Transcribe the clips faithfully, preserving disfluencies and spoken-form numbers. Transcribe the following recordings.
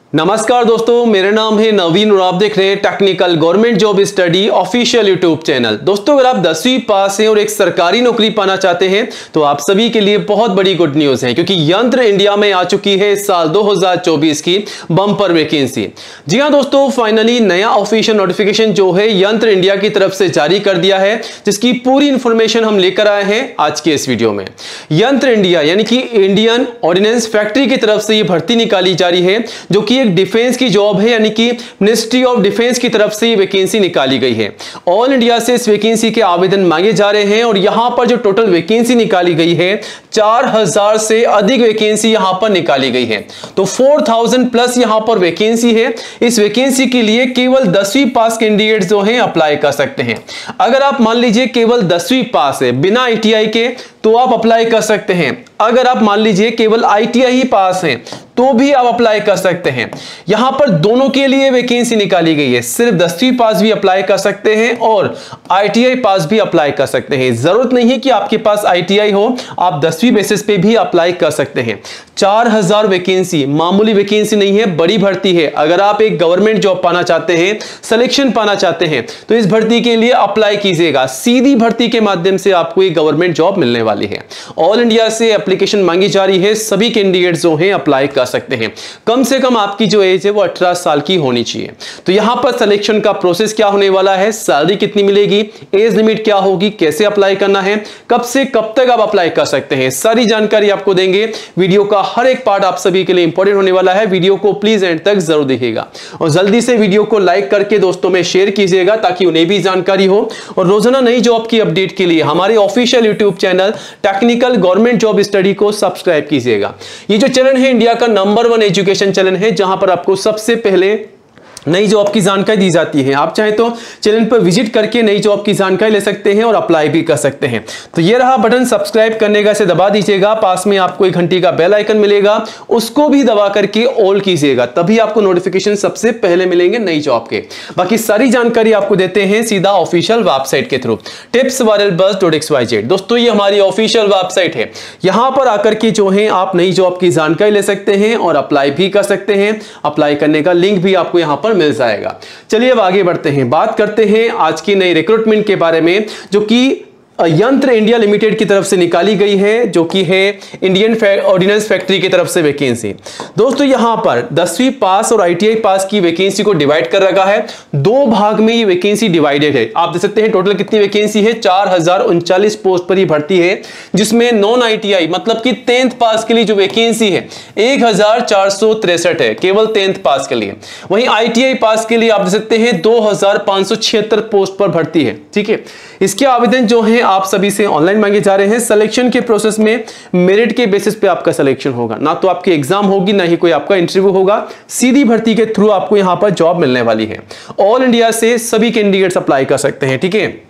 नमस्कार दोस्तों, मेरा नाम है नवीन और आप देख रहे हैं technical government job study official YouTube channel. दोस्तों, अगर आप दसवीं पास हैं और एक सरकारी नौकरी पाना चाहते हैं तो आप सभी के लिए बहुत बड़ी गुड न्यूज है, क्योंकि यंत्र इंडिया में आ चुकी है इस साल दो हज़ार चौबीस की बम्पर वैकेंसी। जी हां दोस्तों, फाइनली नया ऑफिशियल नोटिफिकेशन जो है यंत्र इंडिया की तरफ से जारी कर दिया है, जिसकी पूरी इंफॉर्मेशन हम लेकर आए हैं आज के इस वीडियो में। यंत्र इंडिया यानी कि इंडियन ऑर्डिनेंस फैक्ट्री की तरफ से ये भर्ती निकाली जा रही है, जो कि एक डिफेंस की जॉब है, यानी कि मिनिस्ट्री ऑफ डिफेंस की तरफ से ये वैकेंसी निकाली गई है। ऑल इंडिया से इस वैकेंसी के आवेदन मांगे जा रहे हैं और यहां पर जो टोटल वैकेंसी निकाली गई है चार हज़ार से अधिक वैकेंसी यहां पर निकाली गई है। तो चार हज़ार प्लस यहां पर वैकेंसी है। इस वैकेंसी के लिए केवल दसवीं पास कैंडिडेट जो हैं अप्लाई कर सकते हैं। अगर आप मान लीजिए केवल दसवीं पास है बिना आईटीआई के तो आप अप्लाई कर सकते हैं। अगर आप मान लीजिए केवल आईटीआई ही पास हैं तो भी आप अप्लाई कर सकते हैं। यहां पर दोनों के लिए वैकेंसी निकाली गई है, सिर्फ दसवीं पास भी अप्लाई कर सकते हैं और आईटीआई पास भी अप्लाई कर सकते हैं। जरूरत नहीं है कि आपके पास आईटीआई हो, आप दसवीं बेसिस पे भी अप्लाई कर सकते हैं। चार हज़ार वैकेंसी मामूली वैकेंसी नहीं है, बड़ी भर्ती है। अगर आप एक गवर्नमेंट जॉब पाना चाहते हैं, सिलेक्शन पाना चाहते हैं तो इस भर्ती के लिए अप्लाई कीजिएगा। सीधी भर्ती के माध्यम से आपको एक गवर्नमेंट जॉब मिलने वाली है। ऑल इंडिया से एप्लीकेशन मांगी जा रही है, सभी कैंडिडेट जो हैं अप्लाई कर सकते हैं। कम से कम आपकी जो एज है वो अठारह साल की होनी चाहिए। तो यहां पर सिलेक्शन का प्रोसेस क्या होने वाला है, सैलरी कितनी मिलेगी, एज लिमिट क्या होगी, कैसे अप्लाई करना है, कब से कब तक आप अप्लाई कर सकते हैं, सारी जानकारी आपको देंगे। वीडियो का हर एक पार्ट आप सभी के लिए इंपॉर्टेंट होने वाला है। वीडियो को प्लीज एंड तक जरूर देखिएगा और जल्दी से वीडियो को लाइक करके दोस्तों में शेयर कीजिएगा ताकि उन्हें भी जानकारी हो। और रोजाना नई जॉब की अपडेट के लिए हमारे official YouTube channel technical government job study को सब्सक्राइब कीजिएगा। ये जो चैनल है इंडिया का नंबर वन एजुकेशन चैनल है, जहां पर आपको सबसे पहले नई जॉब की जानकारी दी जाती है। आप चाहें तो चैनल पर विजिट करके नई जॉब की जानकारी ले सकते हैं और अप्लाई भी कर सकते हैं। तो ये रहा बटन सब्सक्राइब करने का, इसे दबा दीजिएगा। पास में आपको एक घंटी का बेल आइकन मिलेगा, उसको भी दबा करके ऑल कीजिएगा, तभी आपको नोटिफिकेशन सबसे पहले मिलेंगे नई जॉब के। बाकी सारी जानकारी आपको देते हैं सीधा ऑफिशियल वेबसाइट के through tips viral bus dot X Y Z. दोस्तों, ये हमारी ऑफिशियल वेबसाइट है, यहां पर आकर के जो है आप नई जॉब की जानकारी ले सकते हैं और अप्लाई भी कर सकते हैं। अप्लाई करने का लिंक भी आपको यहां पर मिल जाएगा। चलिए अब आगे बढ़ते हैं, बात करते हैं आज की नई रिक्रूटमेंट के बारे में, जो कि यंत्र इंडिया लिमिटेड की तरफ से निकाली गई है, जो कि है इंडियन ऑर्डिनेंस फैक्ट्री की तरफ से वैकेंसी। दोस्तों, यहां पर दसवीं पास और आईटीआई पास की वैकेंसी को डिवाइड कर रखा है। दो भाग में ये वैकेंसी डिवाइडेड है। आप देख सकते हैं टोटल कितनी वैकेंसी है, चार हजार उनचालीस पोस्ट पर ही भर्ती है, जिसमें नॉन आईटीआई मतलब कि टेंथ पास के लिए जो वैकेंसी है एक हजार चार सौ तिरसठ है, केवल टेंथ पास के लिए। वहीं आईटीआई पास के लिए आप देख सकते हैं दो हजार पांच सौ छिहत्तर पोस्ट पर भर्ती है। ठीक है, इसके आवेदन जो है आप सभी से ऑनलाइन मांगे जा रहे हैं। सिलेक्शन के प्रोसेस में मेरिट के बेसिस पे आपका सिलेक्शन होगा, ना तो आपकी एग्जाम होगी ना ही कोई आपका इंटरव्यू होगा। सीधी भर्ती के थ्रू आपको यहां पर जॉब मिलने वाली है। ऑल इंडिया से सभी कैंडिडेट्स अप्लाई कर सकते हैं। ठीक है,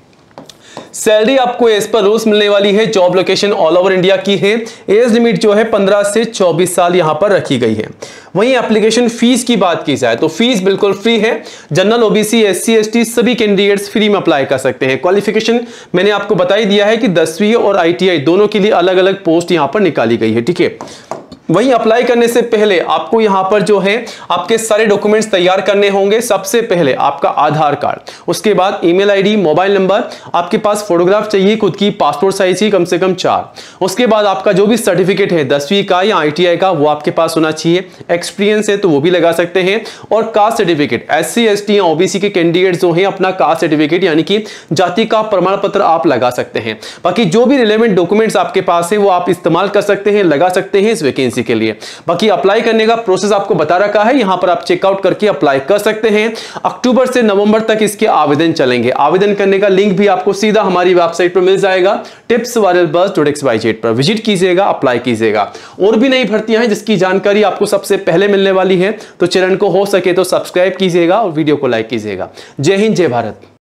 सैलरी आपको एज पर रूल्स मिलने वाली है। Job location all over India की है। एज लिमिट जो है पंद्रह से चौबीस साल यहां पर रखी गई है। वहीं एप्लीकेशन फीस की बात की जाए तो फीस बिल्कुल फ्री है। जनरल, ओबीसी, एससी, एसटी सभी कैंडिडेट्स फ्री में अप्लाई कर सकते हैं। क्वालिफिकेशन मैंने आपको बता ही दिया है कि दसवीं और आईटीआई दोनों के लिए अलग अलग पोस्ट यहां पर निकाली गई है। ठीक है, वहीं अप्लाई करने से पहले आपको यहां पर जो है आपके सारे डॉक्यूमेंट्स तैयार करने होंगे। सबसे पहले आपका आधार कार्ड, उसके बाद ईमेल आईडी, मोबाइल नंबर, आपके पास फोटोग्राफ चाहिए खुद की पासपोर्ट साइज की कम से कम चार। उसके बाद आपका जो भी सर्टिफिकेट है दसवीं का या आईटीआई का वो आपके पास होना चाहिए। एक्सपीरियंस है तो वो भी लगा सकते हैं। और कास्ट सर्टिफिकेट, एससी, एसटी या ओबीसी के कैंडिडेट जो हैं अपना कास्ट सर्टिफिकेट यानी कि जाति का प्रमाण पत्र आप लगा सकते हैं। बाकी जो भी रिलेवेंट डॉक्यूमेंट्स आपके पास है वो आप इस्तेमाल कर सकते हैं, लगा सकते हैं इस वैकेंसी के लिए। बाकी अप्लाई करने का प्रोसेस आपको बता रखा है, यहां पर आप चेकआउट करके अप्लाई कर सकते हैं। अक्टूबर से नवंबर तक इसके आवेदन चलेंगे। आवेदन करने का लिंक भी आपको सीधा हमारी वेबसाइट पर मिल जाएगा tips viral bus dot X Y Z पर। विजिट कीजिएगा, अप्लाई कीजिएगा। और भी नई भर्तियां हैं जिसकी जानकारी आपको सबसे पहले मिलने वाली है, तो चैनल को हो सके तो सब्सक्राइब कीजिएगा और वीडियो को लाइक कीजिएगा। जय हिंद, जय भारत।